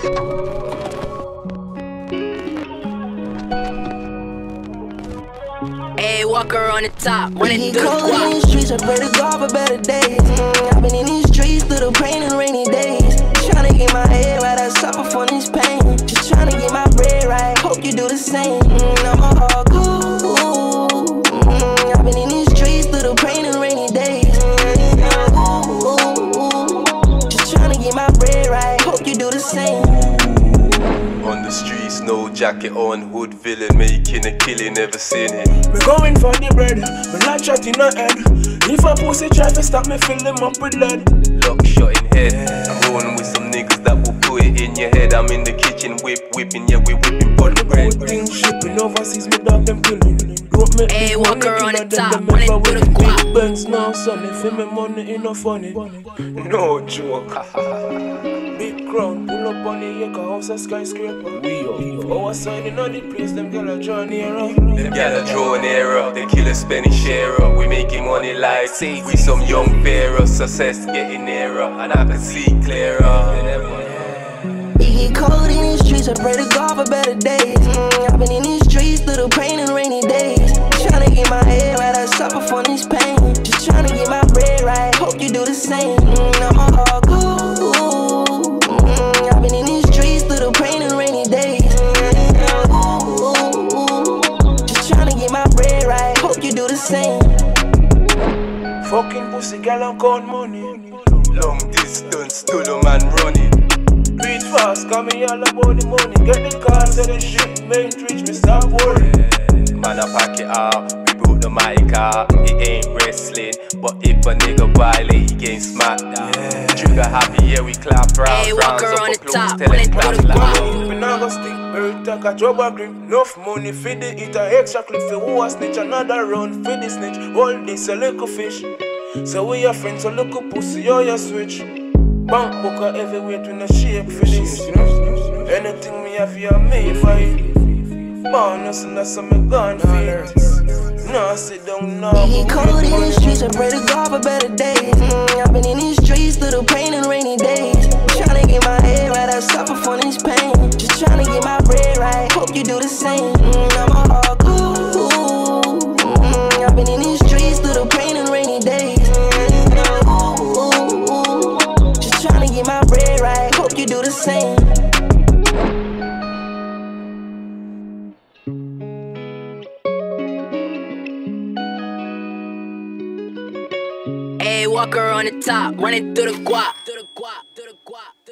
Hey, Walker on the top, running through the cold guap. in these streets, I pray to God for better days. I've been in these streets through the pain and rainy days. Tryna get my head right, I suffer from this pain. Just tryna get my bread right, hope you do the same. I'm a hardcore. I've been in these streets through the pain and rainy days. Just tryna get my bread right, hope you do the same. On the streets, no jacket on, hood villain, making a killing, never seen it. Me going for the bread, me not shot in the head. If a pussy try to stop me, fill them up with lead. Lock shot in head. I'm rolling with some niggas that will put it in your head. I'm in the kitchen, whipping, yeah, we whipping for the bread. Good things shipping overseas, me dog them killing. Don't make Hey, me Walker money, on the killer top, them running never through win. the guap. Big Benz now, sonny, for me money enough funny. No joke. Big crown, pull up on the acre house, a skyscraper. We up. Our side in all the place, them gyal a draw nearer. Them gyal a draw nearer, they kill a Spanish sharer. We making money like we some young bearer. Success getting nearer, and I can see clearer. It get cold in these streets, I pray to God for better days. I've been in these streets through the pain and rainy days. Tryna get my head right, I suffer from this pain. Just tryna get my bread right, hope you do the same. I'm a hardcore. I've been in these streets through the pain and rainy days. Just tryna get my bread right, hope you do the same. Fucking pussy gal and count money. Long distance to the man running. Do it fast, call me all about the money. Get the cars of the shit, main reach me stop worrying. Man, I pack it out, we brought the mic out. It ain't wrestling, but if a nigga violate, he getting smacked. Trigger happy, yeah, we clap round. Hey, Walker on the top, tell running it through clap the loud. guap. If I go stick, earth take a trouble grip. Enough money for the eat a extra clip. For who a snitch, another round for the snitch. All this a little fish. So we your friends, so look a pussy, or you switch. Bank booker everywhere to no shape for this. Anything me have you made for it. Bonus and that's some gun feet. No, sit down now. It get cold in these streets, I pray to God for better days. I've been in these streets through the pain and rainy days. Tryna get my head right, I suffer from this pain. Just tryna get my bread right, hope you do the same. I'm a hardcore. I've been in these streets through the pain and rainy days. Just tryna get my bread right, hope you do the same. Hey, Walker on the top, running through the guap.